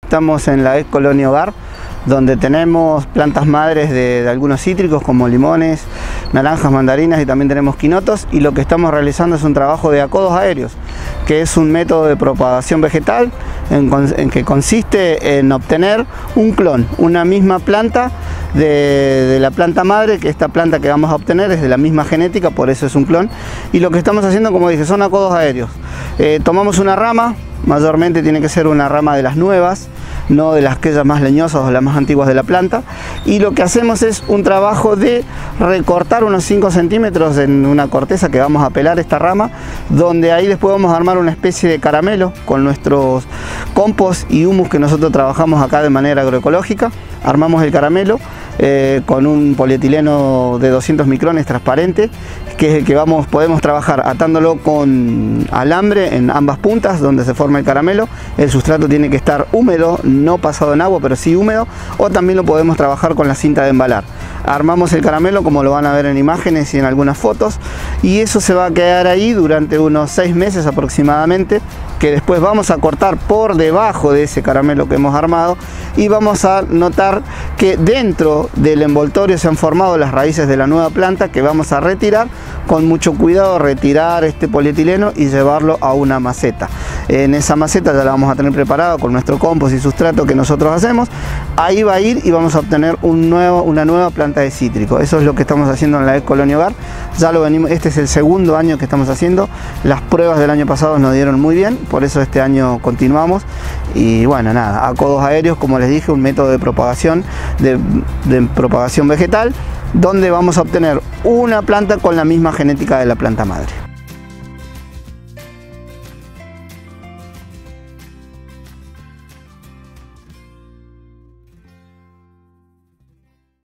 Estamos en la Colonia Hogar, donde tenemos plantas madres de algunos cítricos como limones, naranjas, mandarinas y también tenemos quinotos, y lo que estamos realizando es un trabajo de acodos aéreos, que es un método de propagación vegetal en que consiste en obtener un clon, una misma planta de la planta madre, que esta planta que vamos a obtener es de la misma genética, por eso es un clon, y lo que estamos haciendo, como dije, son acodos aéreos. Tomamos una rama, mayormente tiene que ser una rama de las nuevas, no de las aquellas más leñosas o las más antiguas de la planta, y lo que hacemos es un trabajo de recortar unos 5 centímetros en una corteza que vamos a pelar esta rama, donde ahí después vamos a armar una especie de caramelo con nuestros compost y humus que nosotros trabajamos acá de manera agroecológica. Armamos el caramelo con un polietileno de 200 micrones transparente, que es el que podemos trabajar atándolo con alambre en ambas puntas donde se forma el caramelo. El sustrato tiene que estar húmedo, no pasado en agua, pero sí húmedo, o también lo podemos trabajar con la cinta de embalar. Armamos el caramelo, como lo van a ver en imágenes y en algunas fotos, y eso se va a quedar ahí durante unos 6 meses aproximadamente, que después vamos a cortar por debajo de ese caramelo que hemos armado, y vamos a notar que dentro del envoltorio se han formado las raíces de la nueva planta, que vamos a retirar con mucho cuidado, retirar este polietileno y llevarlo a una maceta. En esa maceta ya la vamos a tener preparada con nuestro compost y sustrato que nosotros hacemos. Ahí va a ir y vamos a obtener una nueva planta de cítrico. Eso es lo que estamos haciendo en la Colonia Hogar. Ya lo venimos, este es el segundo año que estamos haciendo. Las pruebas del año pasado nos dieron muy bien, por eso este año continuamos. Y bueno, nada, acodos aéreos, como les dije, un método de propagación vegetal, donde vamos a obtener una planta con la misma genética de la planta madre.